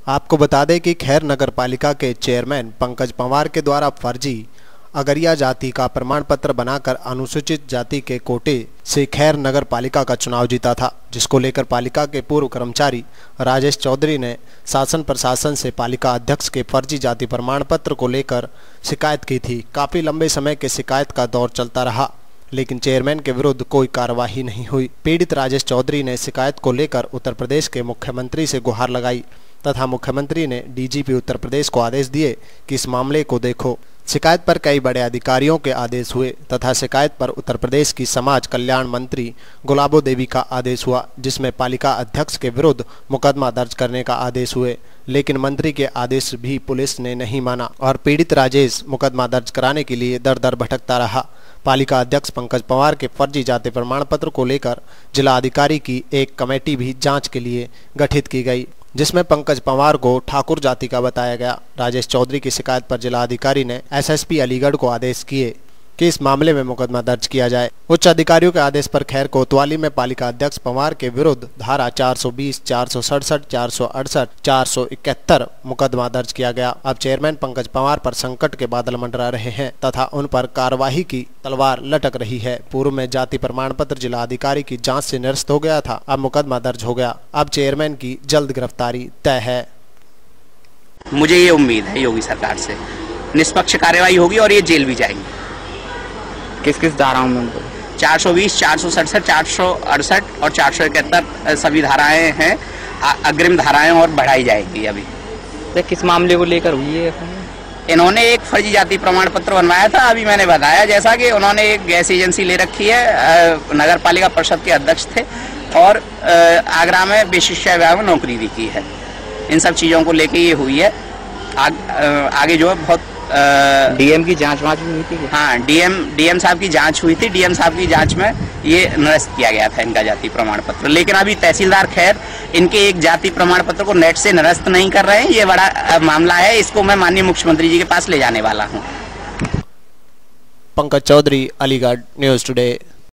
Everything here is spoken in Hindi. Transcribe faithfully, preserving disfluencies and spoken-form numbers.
आपको बता दें कि खैर नगर पालिका के चेयरमैन पंकज पंवार के द्वारा फर्जी अगरिया जाति का प्रमाण पत्र बनाकर अनुसूचित जाति के कोटे से खैर नगर पालिका का चुनाव जीता था, जिसको लेकर पालिका के पूर्व कर्मचारी राजेश चौधरी ने शासन प्रशासन से पालिका अध्यक्ष के फर्जी जाति प्रमाण पत्र को लेकर शिकायत की थी। काफी लंबे समय के शिकायत का दौर चलता रहा, लेकिन चेयरमैन के विरुद्ध कोई कार्रवाई नहीं हुई। पीड़ित राजेश चौधरी ने शिकायत को लेकर उत्तर प्रदेश के मुख्यमंत्री से गुहार लगाई तथा मुख्यमंत्री ने डीजीपी उत्तर प्रदेश को आदेश दिए कि इस मामले को देखो। शिकायत पर कई बड़े अधिकारियों के आदेश हुए तथा शिकायत पर उत्तर प्रदेश की समाज कल्याण मंत्री गुलाबो देवी का आदेश हुआ, जिसमें पालिका अध्यक्ष के विरुद्ध मुकदमा दर्ज करने का आदेश हुए, लेकिन मंत्री के आदेश भी पुलिस ने नहीं माना और पीड़ित राजेश मुकदमा दर्ज कराने के लिए दर दर भटकता रहा। पालिका अध्यक्ष पंकज पंवार के फर्जी जाति प्रमाण पत्र को लेकर जिला अधिकारी की एक कमेटी भी जांच के लिए गठित की गई, जिसमें पंकज पंवार को ठाकुर जाति का बताया गया। राजेश चौधरी की शिकायत पर जिला अधिकारी ने एसएसपी अलीगढ़ को आदेश किए कि इस मामले में मुकदमा दर्ज किया जाए। उच्च अधिकारियों के आदेश पर खैर कोतवाली में पालिका अध्यक्ष पंवार के विरुद्ध धारा चार सौ बीस, चार सौ सड़सठ, चार सौ अड़सठ, चार सौ इकहत्तर मुकदमा दर्ज किया गया। अब चेयरमैन पंकज पंवार पर संकट के बादल मंडरा रहे हैं तथा उन पर कार्रवाई की तलवार लटक रही है। पूर्व में जाति प्रमाण पत्र जिला अधिकारी की जाँच से निरस्त हो गया था, अब मुकदमा दर्ज हो गया। अब चेयरमैन की जल्द गिरफ्तारी तय है। मुझे ये उम्मीद है योगी सरकार से निष्पक्ष कार्रवाई होगी और ये जेल भी जाएंगे। किस किस धाराओं में? चार सौ बीस, चार सौ सड़सठ, चार सौ अड़सठ और चार सौ इकहत्तर सभी धाराएं हैं, अग्रिम धाराएं और बढ़ाई जाएगी। अभी तो किस मामले को लेकर हुई है? इन्होंने एक फर्जी जाति प्रमाण पत्र बनवाया था। अभी मैंने बताया जैसा कि उन्होंने एक गैस एजेंसी ले रखी है, नगर पालिका परिषद के अध्यक्ष थे और आगरा में विशिष्ट विभाग में नौकरी भी की है। इन सब चीजों को लेके ये हुई है। आग, आगे जो है बहुत डीएम की जांच वांच हुई थी। हाँ, डीएम डीएम साहब की जांच हुई थी। डीएम साहब की जांच में ये निरस्त किया गया था इनका जाति प्रमाण पत्र, लेकिन अभी तहसीलदार खैर इनके एक जाति प्रमाण पत्र को नेट से निरस्त नहीं कर रहे हैं। ये बड़ा मामला है, इसको मैं माननीय मुख्यमंत्री जी के पास ले जाने वाला हूँ। Pankaj Chaudhary, Aligarh, news today.